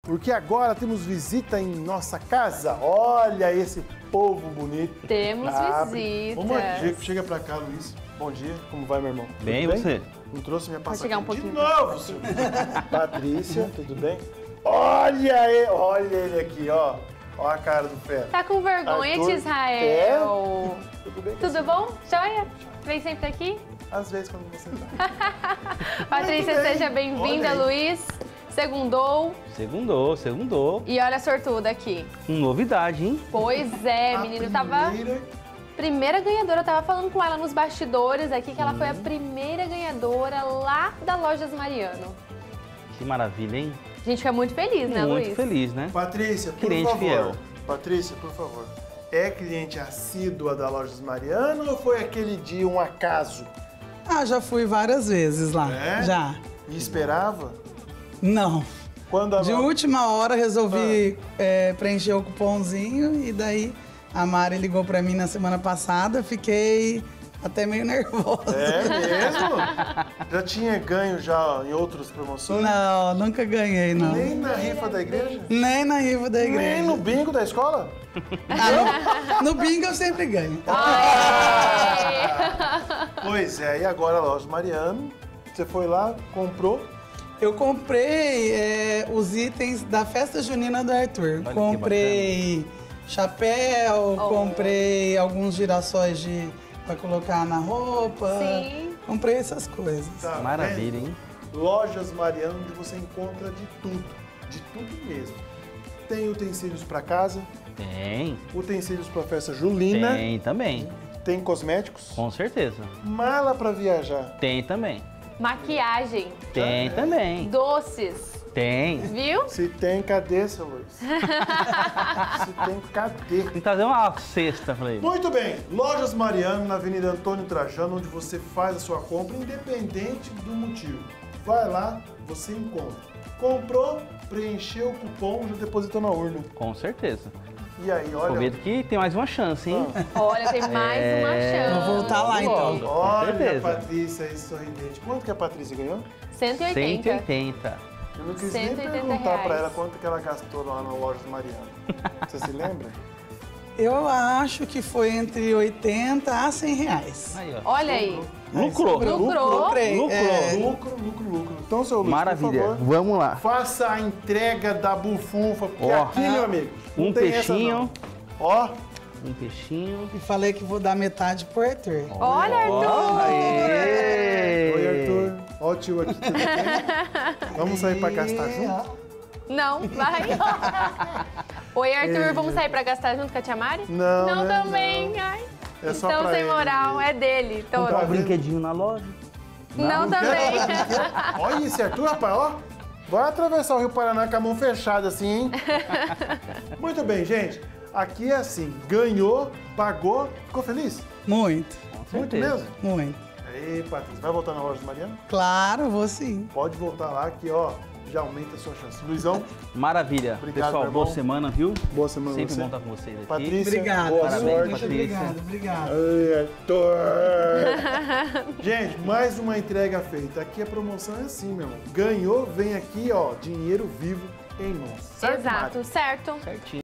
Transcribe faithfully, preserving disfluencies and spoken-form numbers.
porque agora temos visita em nossa casa. Olha esse povo bonito. Temos Abre. visita. Vamos lá, chega, chega pra cá, Luiz. Bom dia, como vai, meu irmão? Bem, tudo você? Não trouxe minha Pode chegar um passaporte de pouquinho. novo, senhor. Patrícia, tudo bem? Olha ele, olha ele aqui, ó. Olha a cara do fera. Tá com vergonha, Arthur, tia Israel? É? Tudo bem? Tudo bom? Joia? Vem sempre aqui? Às vezes quando você tá. Patrícia, Muito bem. seja bem-vinda, Olha aí. Luiz. Segundou. Segundou, segundou. E olha a sortuda aqui. Com novidade, hein? Pois é, A menino, tava... primeira- Primeira ganhadora, eu tava falando com ela nos bastidores aqui, que ela foi a primeira ganhadora lá da Lojas Mariano. Que maravilha, hein? A gente fica muito feliz, né, Luiz? Muito feliz, né? Patrícia, por Cliente favor. fiel. Patrícia, por favor. É cliente assídua da Lojas Mariano ou foi aquele dia um acaso? Ah, já fui várias vezes lá. É? Já. E esperava? Não. Quando a De lo- última hora resolvi é, preencher o cupomzinho e daí a Mari ligou pra mim na semana passada, fiquei até meio nervosa. É mesmo? Já tinha ganho já em outras promoções? Não, nunca ganhei, não. Nem na rifa da igreja? Nem na rifa da igreja. Nem no bingo da escola? Ah, no, no bingo eu sempre ganho. Pois é, e agora a Loja Mariano, você foi lá, comprou, Eu comprei é, os itens da festa junina do Arthur. que Comprei chapéu, Oh. comprei alguns girassóis de para colocar na roupa. Sim. Comprei essas coisas. tá Maravilha, vendo? hein? Lojas Mariano, onde você encontra de tudo, de tudo mesmo. Tem utensílios para casa, Tem. utensílios para festa julina, Tem também. tem cosméticos, Com certeza. mala para viajar. Tem também. Maquiagem, Tem também. doces, Tem. viu? Se tem, cadê, seu Luiz? Se tem, cadê? Tem que trazer uma cesta pra ele. Muito bem, Lojas Mariano, na Avenida Antônio Trajano, onde você faz a sua compra, independente do motivo. Vai lá, você encontra. Comprou, preencheu o cupom, já depositou na urna. Com certeza. E aí, olha... Prometo que tem mais uma chance, hein? Olha, tem mais É. uma chance. Vou voltar lá então. Com Olha a certeza. Patrícia aí sorridente. Quanto que a Patrícia ganhou? cento e oitenta. cento e oitenta. Eu não quis cento e nem oitenta perguntar pra reais. ela quanto que ela gastou lá na Lojas Mariano. Você se lembra? Eu acho que foi entre oitenta a cem reais. Aí, ó. Olha aí. Lucrou. Lucrou. Lucrei. Lucrou. É, Lucro, lucro, lucro. Então, seu Luiz, Maravilha. por favor, Vamos lá. faça a entrega da bufunfa, porque Ó. aqui, meu amigo, não Um tem essa peixinho. não. Ó, Um peixinho. e falei que vou dar metade pro Arthur. Olha, Arthur. Aê! oi, Arthur. Ó o tio aqui, tudo bem? Vamos sair pra gastar junto? Não, vai. Oi, Arthur, vamos sair pra gastar junto com a tia Mari? Não, Não né? também, ai. É só Então, pra sem ele moral, mesmo. é dele. Então, Comprar um vendo? brinquedinho na loja. não também. Olha esse Arthur, rapaz, ó. Vai atravessar o Rio Paraná com a mão fechada assim, hein? Muito bem, gente. Aqui é assim, ganhou, pagou, ficou feliz? Muito, Muito certeza. mesmo? muito. Aí, Patrícia, vai voltar na loja do Mariano? Claro, vou sim. Pode voltar lá que, ó, já aumenta a sua chance. Luizão, Maravilha. Obrigado, Pessoal, meu boa irmão. semana, viu? boa semana Sempre pra bom você. estar com vocês aqui. Patrícia, Obrigado. boa Parabéns, sorte. Muito Patrícia. obrigado, obrigado. Ai, Arthur. Gente, mais uma entrega feita. Aqui a promoção é assim, meu irmão. Ganhou, vem aqui, ó, dinheiro vivo em mãos. Certo, Mari? Exato, certo. Certinho.